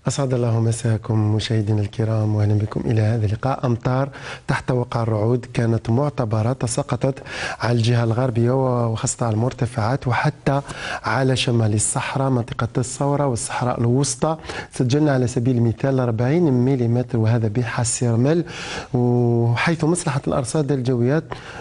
أسعد الله مساكم مشاهدينا الكرام، وأهلا بكم إلى هذا اللقاء. أمطار تحت وقع الرعود كانت معتبرة تساقطت على الجهة الغربية وخاصة على المرتفعات وحتى على شمال الصحراء منطقة الثورة والصحراء الوسطى. سجلنا على سبيل المثال 40 ملم وهذا بحس رمل، وحيث مصلحة الأرصاد الجوية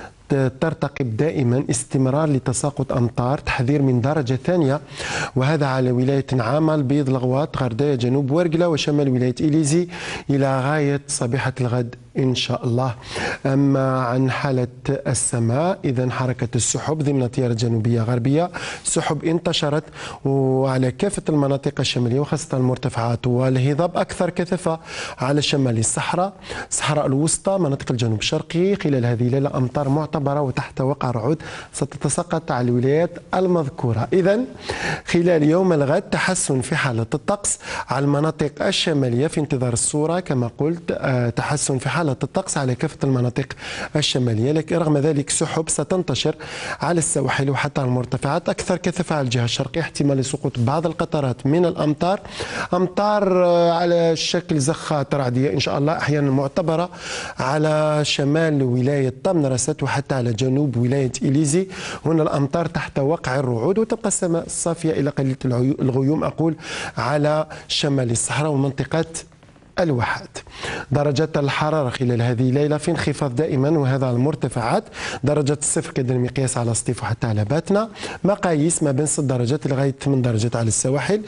ترتقب دائما استمرار لتساقط أمطار، تحذير من درجة ثانية، وهذا على ولاية نعامة، البيض، الغواط، غرداية، جنوب ورقلة وشمال ولاية إليزي إلى غاية صبيحة الغد إن شاء الله. أما عن حالة السماء، إذا حركة السحب ضمن تيار جنوبية غربية، سحب انتشرت وعلى كافة المناطق الشمالية وخاصة المرتفعات، والهضاب أكثر كثافة على شمال الصحراء، الصحراء الوسطى، مناطق الجنوب الشرقي. خلال هذه الليلة أمطار معتبرة وتحت وقع رعود ستتساقط على الولايات المذكورة. إذا خلال يوم الغد تحسن في حالة الطقس على المناطق الشمالية في انتظار الصورة كما قلت، تحسن في حالة الطقس على كافة المناطق الشمالية، لكن رغم ذلك سحب ستنتشر على السواحل وحتى على المرتفعات، أكثر كثافة على الجهة الشرقية، احتمال سقوط بعض القطرات من الأمطار، أمطار على شكل زخات رعدية إن شاء الله أحيانا معتبرة على شمال ولاية طمنرست وحتى على جنوب ولاية إليزي. هنا الأمطار تحت وقع الرعود، وتبقى السماء صافية إلى قليلة الغيوم أقول على شمال الصحراء ومنطقة الواحات. درجات الحرارة خلال هذه الليلة في انخفاض دائما، وهذا على المرتفعات. درجة الصفر كدر المقياس على سطيف وحتى على باتنا، مقاييس ما بين 6 درجات لغاية 8 درجات على السواحل،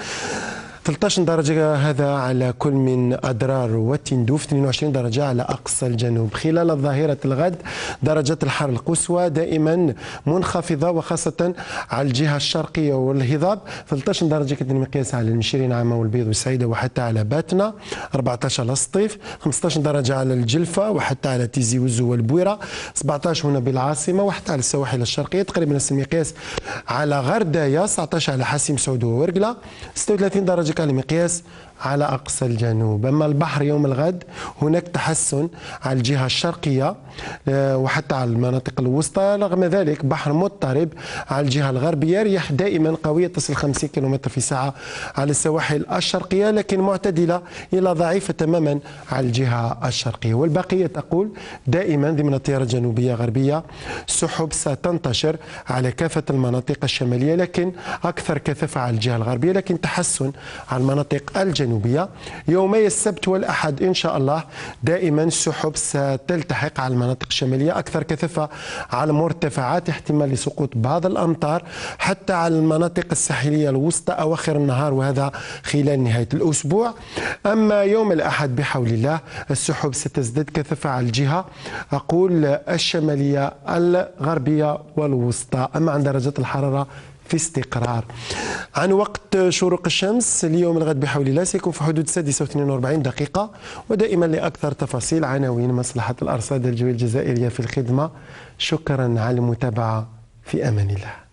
13 درجة هذا على كل من أدرار وتندوف، 22 درجة على أقصى الجنوب. خلال ظاهرة الغد درجة الحرارة القصوى دائما منخفضة وخاصة على الجهة الشرقية والهضاب، 13 درجة كدر المقياس على المشيرين عامة والبيض والسعيدة وحتى على باتنا، 14 على السطيف، 15 درجة على الجلفة وحتى على تيزي وزو والبويرة، 17 هنا بالعاصمة وحتى على السواحل الشرقية، تقريبا نفس المقياس على غرداية، 19 على حاسم سعود وورقلة، 36 درجة المقياس على أقصى الجنوب. أما البحر يوم الغد هناك تحسن على الجهة الشرقية وحتى على المناطق الوسطى، رغم ذلك بحر مضطرب على الجهة الغربية، رياح دائما قوية تصل 50 كم في الساعة على السواحل الشرقية، لكن معتدلة إلى ضعيفة تماما على الجهة الشرقية. والبقية تقول دائما ضمن التيار الجنوبية غربية سحب ستنتشر على كافة المناطق الشمالية، لكن أكثر كثافة على الجهة الغربية، لكن تحسن على المناطق الجنوبية. يومي السبت والأحد إن شاء الله دائما السحب ستلتحق على المناطق الشمالية، أكثر كثافة على المرتفعات، احتمال لسقوط بعض الأمطار حتى على المناطق الساحلية الوسطى أواخر النهار، وهذا خلال نهاية الأسبوع. أما يوم الأحد بحول الله السحب ستزداد كثافة على الجهة أقول الشمالية الغربية والوسطى. أما عن درجات الحرارة في استقرار. عن وقت شروق الشمس اليوم الغد بحول الله سيكون في حدود 6:42 دقيقة، ودائما لأكثر تفاصيل عناوين مصلحة الأرصاد الجوية الجزائرية في الخدمة. شكرا على المتابعة، في أمان الله.